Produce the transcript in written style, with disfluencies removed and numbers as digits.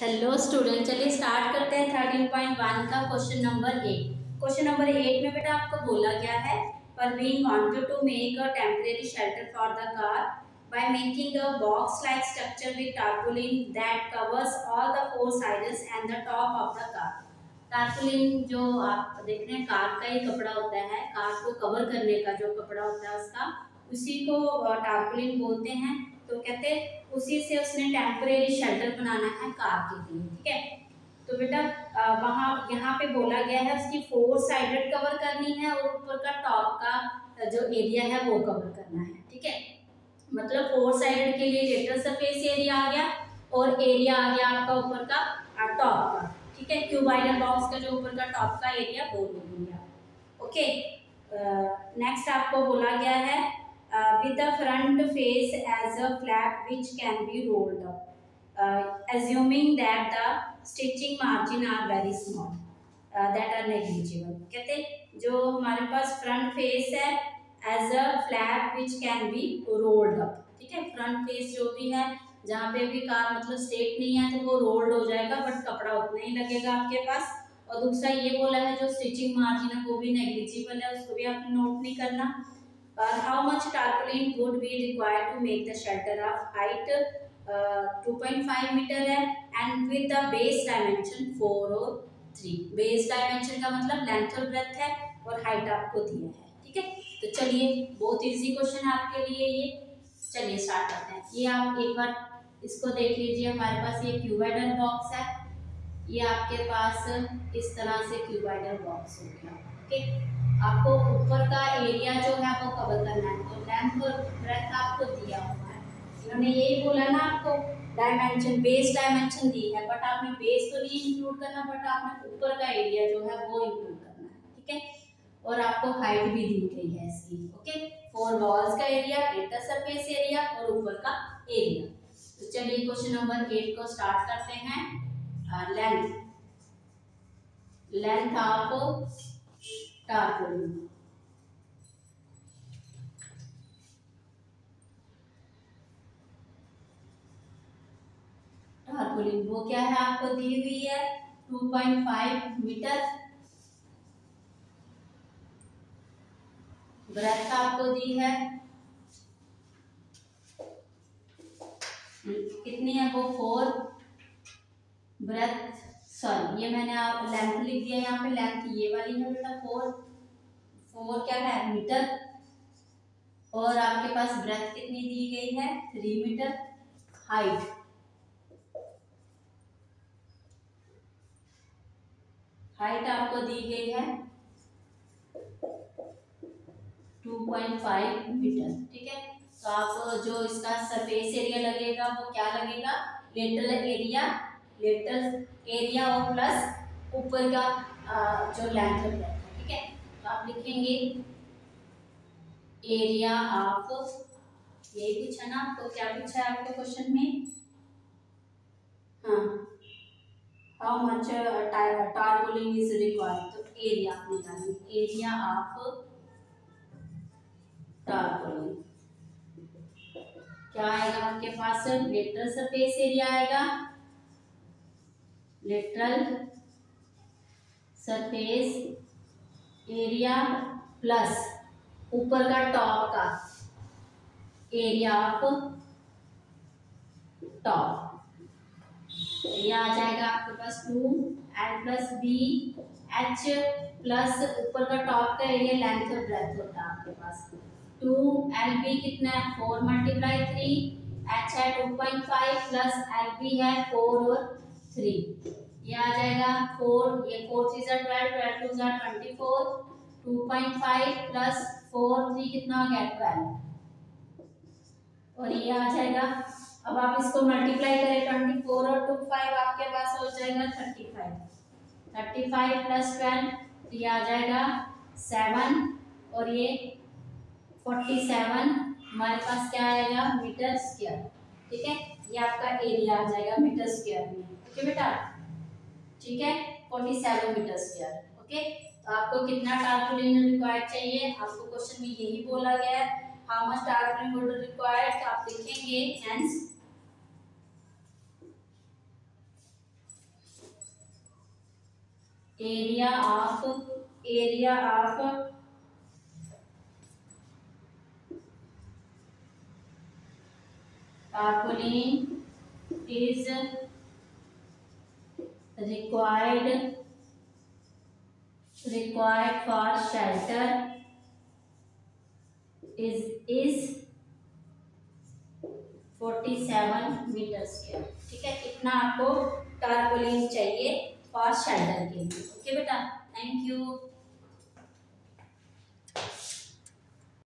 Hello student, चलिए start करते हैं 13.1 का क्वेश्चन नंबर 8। क्वेश्चन नंबर 8 में बेटा आपको बोला गया है Parveen wanted to make a temporary shelter for the car by making a box like structure with tarpaulin that covers all the four sides and the top of the car. Tarpaulin जो आप देख रहे हैं कार का ही कपड़ा होता है, car को कवर करने का जो कपड़ा होता है उसका, उसी को टार्पुलिन बोलते हैं। तो कहते उसी से उसने टेम्परेरी शेल्टर बनाना है कार के लिए, ठीक है। तो बेटा वहाँ यहाँ पे बोला गया है उसकी फोर साइडेड कवर करनी है और ऊपर का टॉप का जो एरिया है वो कवर करना है, ठीक है। मतलब फोर साइडेड के लिए लेटर सरफेस एरिया आ गया और एरिया आ गया आपका ऊपर का टॉप का, ठीक है। क्यूबाइडल बॉक्स का जो ऊपर का टॉप का एरिया वो ले लिया, ओके। नेक्स्ट आपको बोला गया है with the front face as a flap which can be rolled up, assuming that the stitching margin are very small, that are negligible। कहते जो हमारे पास फ्रंट फेस है as a flap which can be rolled up, ठीक है। Front face जो भी है जहाँ पे भी कार मतलब स्ट्रेट नहीं है तो वो रोल्ड हो जाएगा, बट कपड़ा उतना ही लगेगा आपके पास। और दूसरा ये बोला है जो स्टिचिंग मार्जिन है वो भी नेग्लिजिबल है, उसको भी आपने नोट नहीं करना। How much tarpaulin would be required to make the shelter of height 2.5 meter है and with the base dimension 4 और 3। base dimension का मतलब लेंथ और ब्रेथ है और हाइट आपको दिया है, ठीक है। तो चलिए बहुत इजी क्वेश्चन है आपके लिए ये। चलिए स्टार्ट करते हैं। ये आप एक बार इसको देख लीजिए। हमारे पास ये क्यूबाइडल बॉक्स है, ये आपके पास इस तरह से क्यूबाइडल बॉक्स हो गया, ओके। आपको ऊपर का एरिया जो है वो कवर करना है, तो लेंथ और ब्रेथ आपको दिया हुआ है। इन्होंने यही बोला ना आपको डायमेंशन, बेस डायमेंशन दी है, बट आपने बेस तो नहीं इंक्लूड करना, बट आपने ऊपर का एरिया जो है वो इंक्लूड करना है, ठीक है। और आपको हाइट भी दी गई है इसकी, ओके। फोर वॉल्स का एरिया, लेटर सरफेस एरिया और ऊपर का एरिया। तो चलिए क्वेश्चन नंबर 8 को स्टार्ट करते हैं। Length of टार्पुलिन। टार्पुलिन वो क्या है आपको दी हुई है 2.5 मीटर। ब्रेथ आपको दी है कितनी है वो 4। ब्रेथ सॉरी ये मैंने आप लेंथ लिख दिया यहाँ पे, लेंथ ये वाली है बेटा 4 क्या है मीटर। और आपके पास ब्रेथ कितनी दी गई है 3 मीटर। हाइट आपको दी गई है 2.5 मीटर, ठीक है। तो आप जो इसका सरफेस एरिया लगेगा वो क्या लगेगा, लेटरल एरिया और प्लस ऊपर का जो लेंथ है, ठीक है। तो आप लिखेंगे एरिया ऑफ, यही पूछा ना आपको, क्या पूछा है आपके क्वेश्चन में, हाँ, how much tarpaulin is required. तो एरिया आपने डाली, एरिया ऑफ टार्पुलिन क्या आएगा आपके पास, लेटरल सरफेस एरिया आएगा, लेटरल सरफेस एरिया प्लस ऊपर का टॉप का एरिया ऑफ टॉप। ये आ जाएगा आपके पास 2 प्लस बी एच प्लस ऊपर का टॉप का एरिया लेंथ और ब्रेथ होता है आपके पास 2 एल बी कितना है 4 × 3, एच है 2.5 प्लस एल बी है 4 और 3। ये आ जाएगा 4, ये 4 3 × 12, 12 2 × 24, 2.5 प्लस 4 3 कितना हो गया 12। और ये आ जाएगा, अब आप इसको मल्टीप्लाई करें 24 और 2 5 आपके पास हो जाएगा 35 प्लस 12, तो ये आ जाएगा 7 और ये 47 हमारे पास क्या आएगा मीटर स्क्वायर, ठीक है। ये आपका एरिया आ जाएगा मीटर स्क्वायर में, ओके बेटा, ठीक है। 47 मीटर स्क्वायर, ओके। तो आपको कितना टार्पुलिन रिक्वायर्ड चाहिए, आपको क्वेश्चन में यही बोला गया है, how much tarpaulin would required. तो आप लिखेंगे hence area of tarpaulin is required for shelter is 47 metre square. ठीक है, इतना आपको टारपोलिन चाहिए फॉर शेल्टर के लिए। ओके बेटा, थैंक यू।